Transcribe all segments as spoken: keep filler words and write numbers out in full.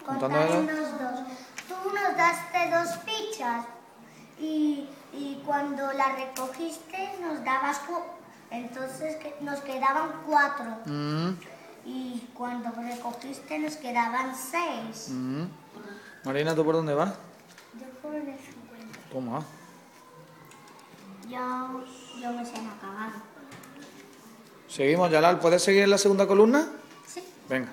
contar en los dos. Tú nos daste dos fichas y, y cuando las recogiste nos dabas, entonces nos quedaban cuatro. Mm. Y cuando recogiste nos quedaban seis. Mm. Marina, ¿tú por dónde vas? Yo por el cincuenta. Toma. Yo, yo me se han acabado. Seguimos, Yalal. ¿Puedes seguir en la segunda columna? Sí. Venga.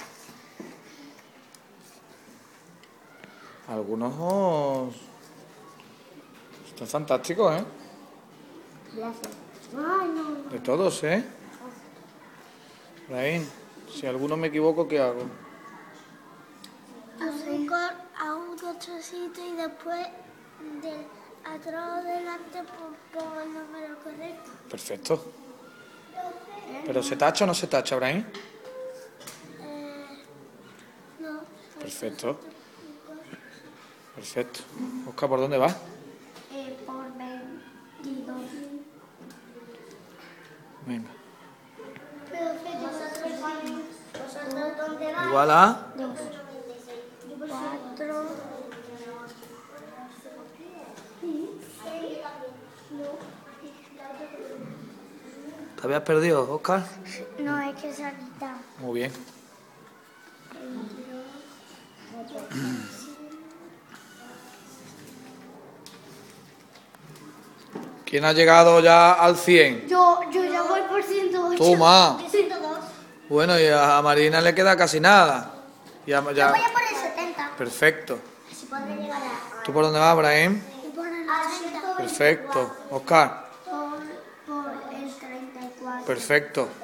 Algunos están fantásticos, ¿eh? Gracias. Ay, no, no. De todos, ¿eh? Raín, si alguno me equivoco, ¿qué hago? Azúcar a un trocito y después del atrás delante pongo el número correcto. Perfecto. ¿Pero se tacha o no se tacha, Abraham? Eh, no. Perfecto. Perfecto. Oscar, ¿por dónde vas? Eh, por veintidós. Venga. ¿Vosotros dónde vais? Igual a... Dos. Cuatro. ¿Te habías perdido, Oscar? No, hay que saltar. Muy bien. ¿Quién ha llegado ya al cien? Yo, yo ya voy por ciento ocho. Toma. ciento dos. Bueno, y a Marina le queda casi nada. Y a- Yo ya... voy a por el setenta. Perfecto. Así podré llegar a... ¿Tú por dónde vas, Abraham? Y por el ochenta. Perfecto. Oscar. Por, por el treinta y cuatro. Perfecto.